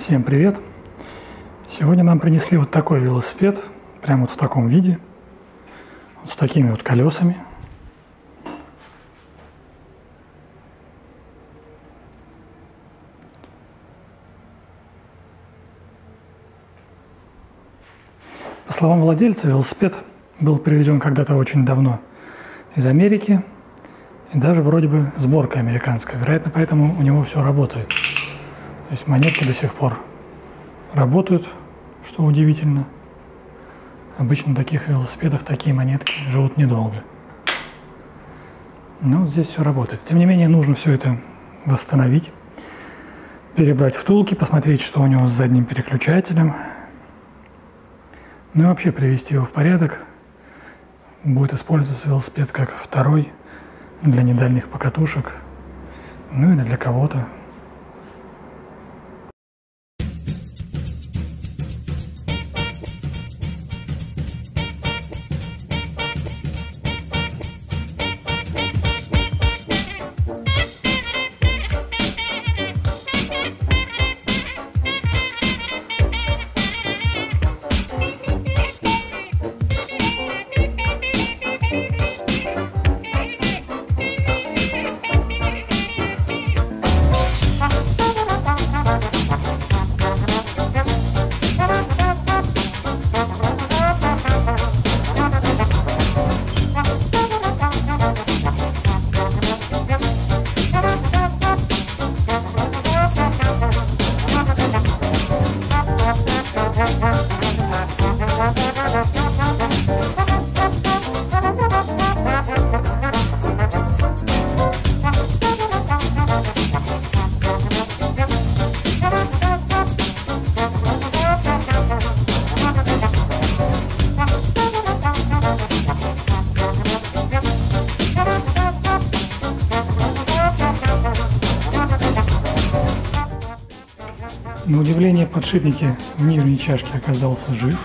Всем привет! Сегодня нам принесли вот такой велосипед, прямо вот в таком виде, вот с такими вот колесами. По словам владельца, велосипед был привезен когда-то очень давно из Америки, и даже вроде бы сборка американская. Вероятно, поэтому у него все работает. То есть монетки до сих пор работают, что удивительно. Обычно на таких велосипедах такие монетки живут недолго. Но здесь все работает. Тем не менее, нужно все это восстановить, перебрать втулки, посмотреть, что у него с задним переключателем. Ну и вообще привести его в порядок. Будет использоваться велосипед как второй для недальних покатушек, ну или для кого-то. На удивление, подшипник в нижней чашке оказался жив.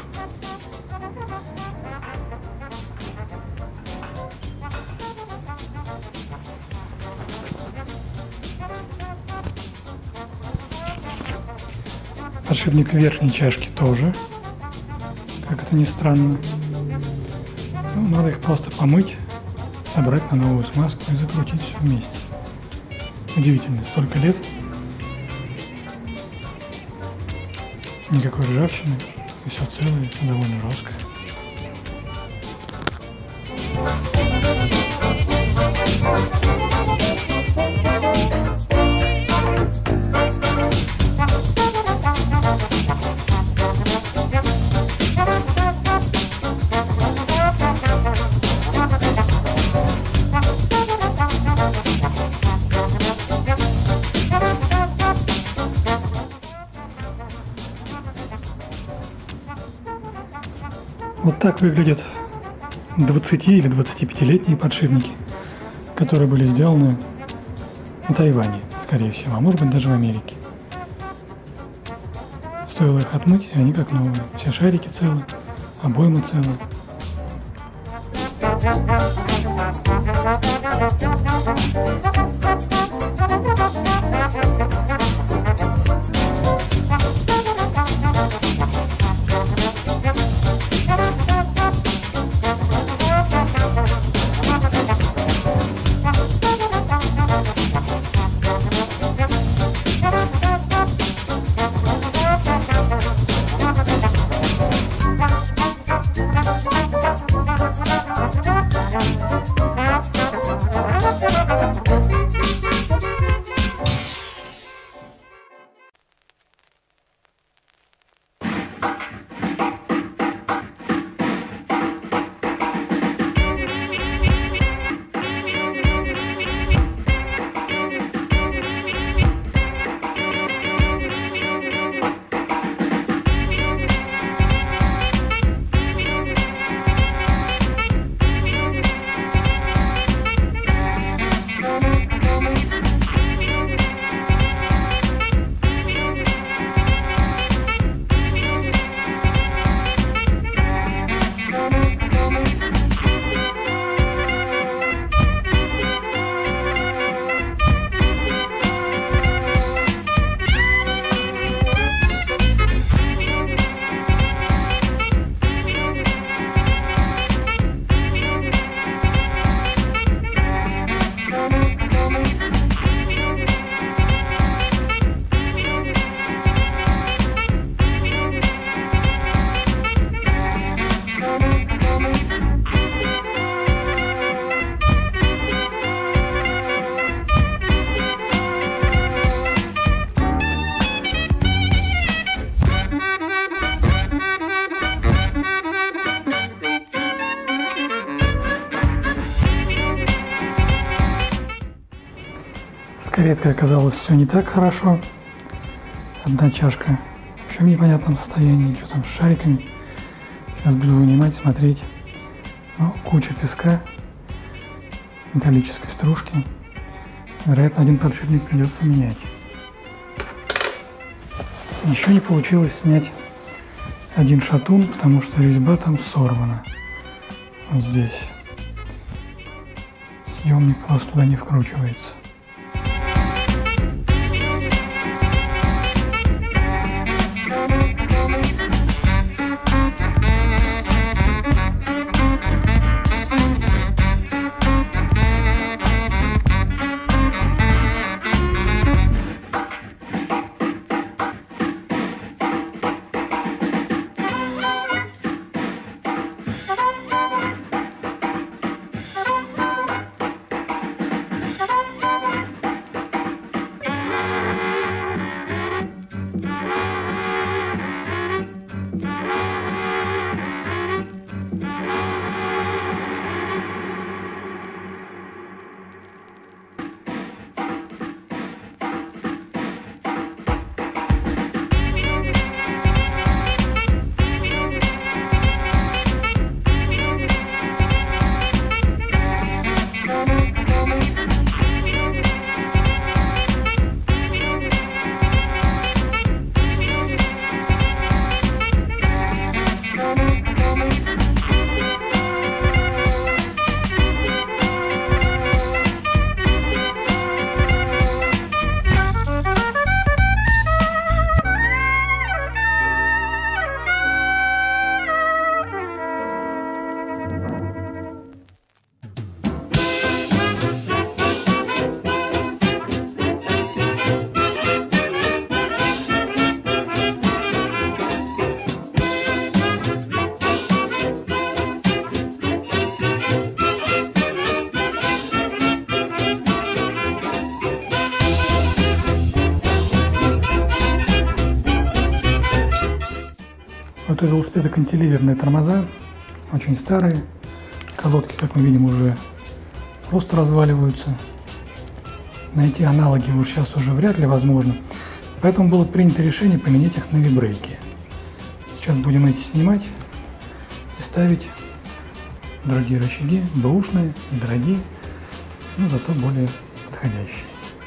Подшипник в верхней чашке тоже, как это ни странно. Ну, надо их просто помыть, собрать на новую смазку и закрутить все вместе. Удивительно, столько лет. Никакой ржавчины, и все целое, все довольно жесткое. Вот так выглядят 20 или 25-летние подшипники, которые были сделаны на Тайване, скорее всего, а может быть даже в Америке. Стоило их отмыть, и они как новые. Все шарики целы, обойма целы. Thank you. редкой оказалось все не так хорошо. Одна чашка вообще в непонятном состоянии, что там с шариками. Сейчас буду вынимать, смотреть. Ну, куча песка, металлической стружки. Вероятно, один подшипник придется менять. Еще не получилось снять один шатун, потому что резьба там сорвана. Вот здесь. Съемник просто туда не вкручивается. Вот у велосипеда кантиливерные тормоза, очень старые. Колодки, как мы видим, уже просто разваливаются. Найти аналоги уж сейчас уже вряд ли возможно. Поэтому было принято решение поменять их на вибрейки. Сейчас будем эти снимать и ставить другие рычаги, бэушные, дорогие, но зато более подходящие.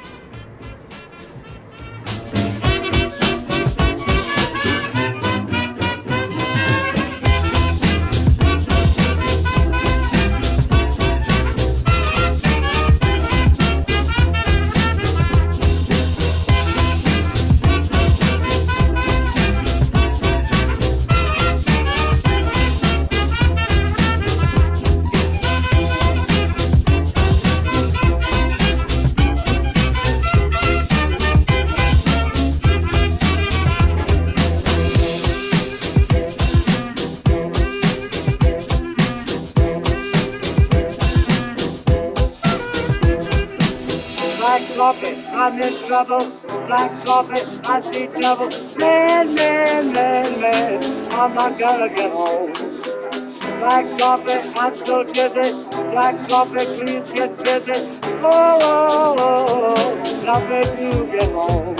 I'm in trouble, black carpet, I see trouble. Man, man, man, man, I'm not gonna get home. Black carpet, I'm so dizzy. Black carpet, please get busy. Oh, oh, oh, now make you get home.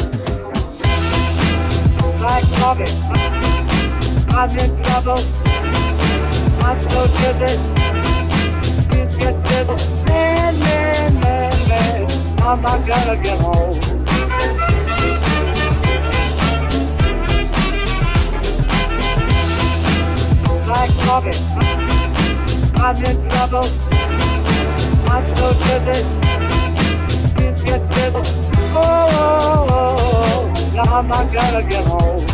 Black carpet, I'm in trouble. I'm so dizzy. Please get busy. Man, man, man, man, I'm not gonna get home. Black carpet, I'm in trouble. I'm so dizzy. Please get busy. Oh, oh, oh, now I'm not gonna get home.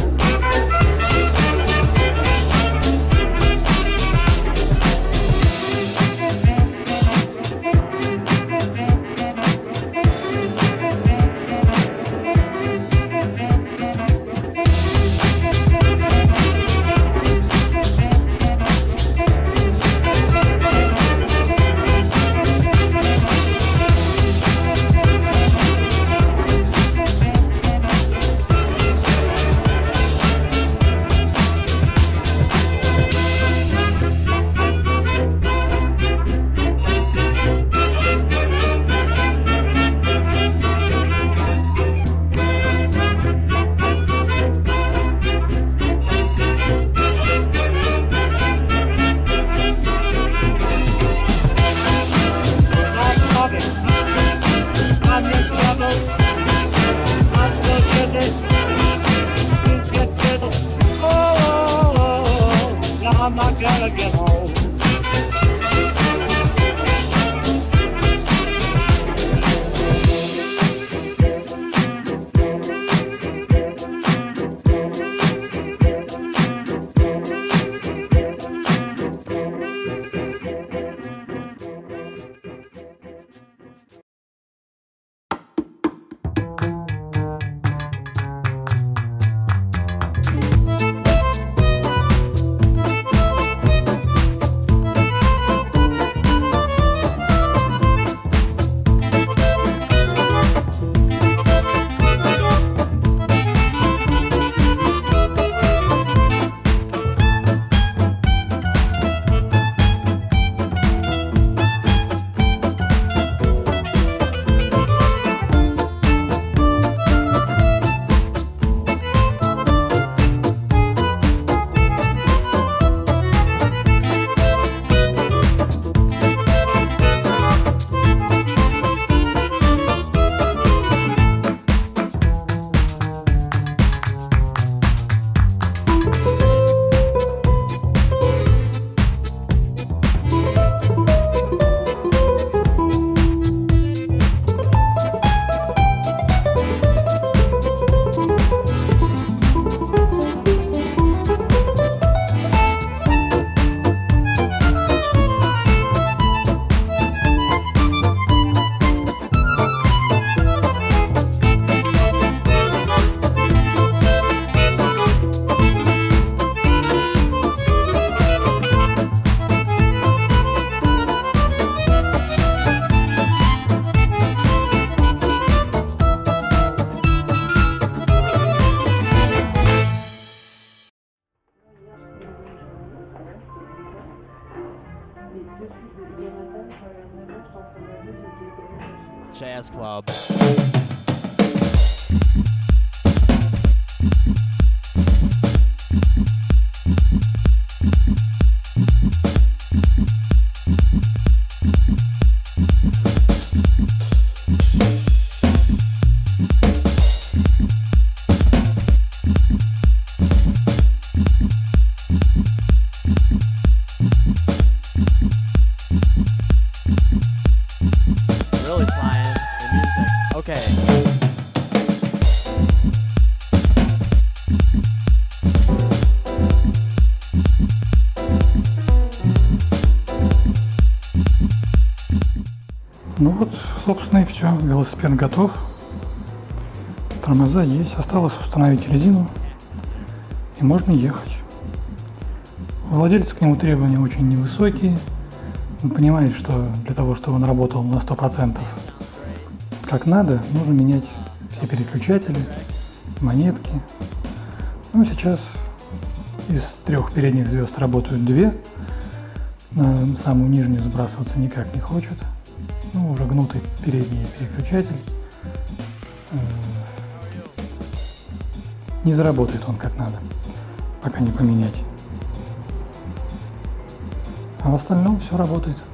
Jazz Club. Really flying the music. Okay. Ну вот, собственно, и все. Велосипед готов. Тормоза есть. Осталось установить резину. И можно ехать. У владельца к нему требования очень невысокие. Он понимает, что для того, чтобы он работал на 100% как надо, нужно менять все переключатели, монетки. Ну, сейчас из 3 передних звезд работают 2. На самую нижнюю сбрасываться никак не хочет. Ну, уже гнутый передний переключатель. Не заработает он как надо, пока не поменять. А в остальном все работает.